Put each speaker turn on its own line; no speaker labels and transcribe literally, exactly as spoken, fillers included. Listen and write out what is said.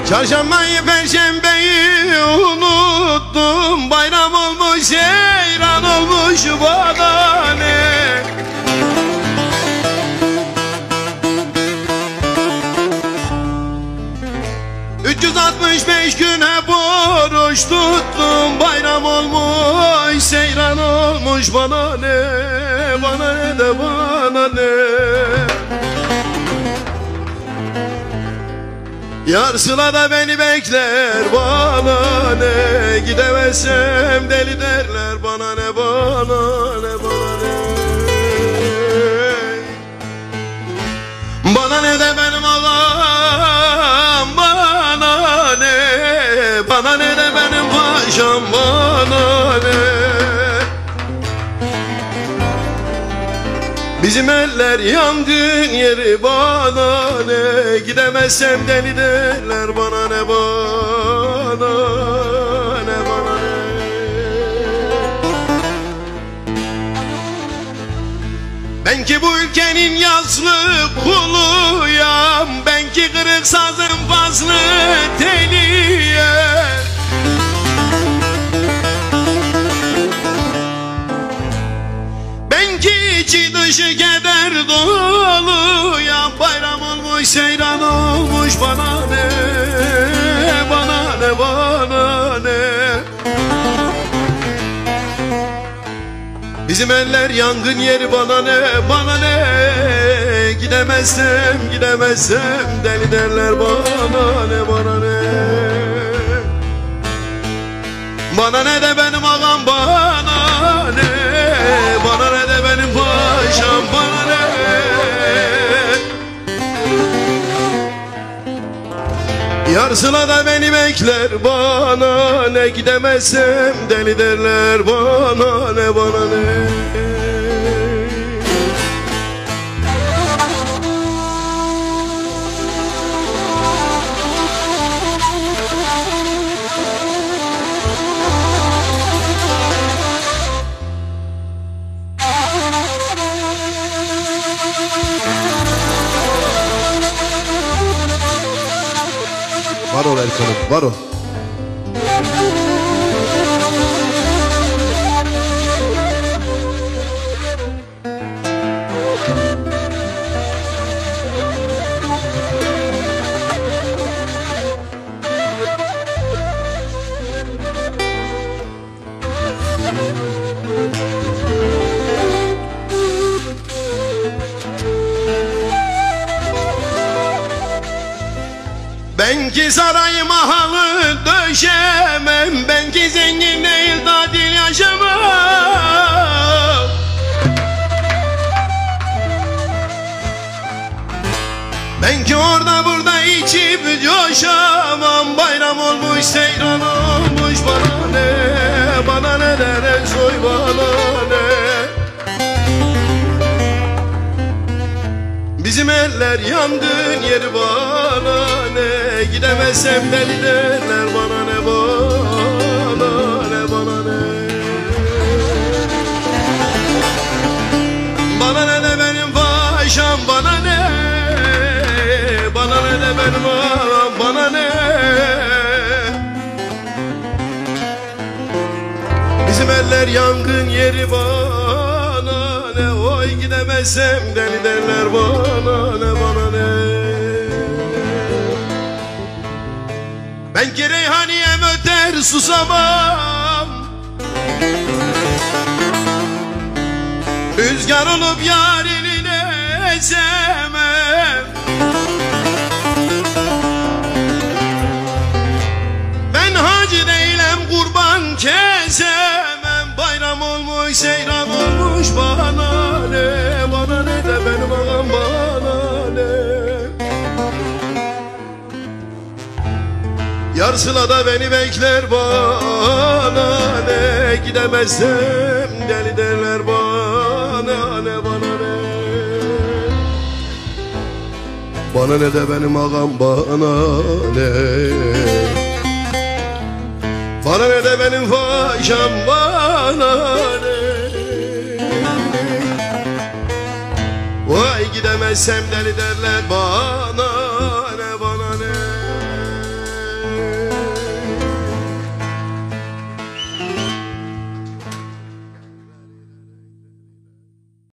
Çarşambayı perşembeyi unuttum, bayram olmuş seyran olmuş bana ne. üç yüz altmış beş güne oruç tuttum, bayram olmuş seyran olmuş bana ne. Bana ne de bana ne. Yar Sıla'da beni bekler bana ne. Gidemezsem deli derler bana ne, bana ne, bana ne. Bana ne de benim ağam bana ne. Bana ne de benim paşam bana ne. Bizim eller yangın yeri bana ne. Gidemezsem deli derler bana ne, bana ne, bana ne. Ben ki bu ülkenin yazlı kuluyam, ben ki kırık sazın fazlı teliye. Ben ki içi dışı keder dolu ya, bayram olmuş seyran olmuş bana ne. Bana ne, bana ne. Bizim eller yangın yeri bana ne, bana ne. Gidemezsem gidemezsem deli derler bana ne, bana ne. Bana ne de benim ağam bana ne. Bana ne de benim paşam bana ne. Yar Sıla'da beni bekler bana ne. Gidemezsem deli derler bana ne, bana ne.
Var ol Erkan'ım, var ol.
Ben ki saray mahalı döşemem, ben ki zengin değil tatil yaşamam. Ben ki orada burada içip coşamam, bayram olmuş seyran olmuş bana ne. Bana ne der soy bana ne. Bizim eller yangın yeri bana ne. Gidemezsem deli derler bana ne, bana ne, bana ne. Bana ne de benim paşam bana ne. Bana ne de benim ağam bana ne. Bizim eller yangın yeri bana ne. Oy gidemezsem deli derler bana ne, bana ne. Ben ki reyhaniyem öter susamam, rüzgar olup yarini ezemem. Ben hacı değilim kurban kesemem, bayram olmuş seyran olmuş bana ne. Bana ne de benim ağam bana ne. Yar Sıla'da beni bekler bana ne. Gidemezsem deli derler bana ne, bana ne.
Bana ne de benim ağam bana ne.
Bana ne de benim paşam bana ne. Vay gidemezsem deli derler bana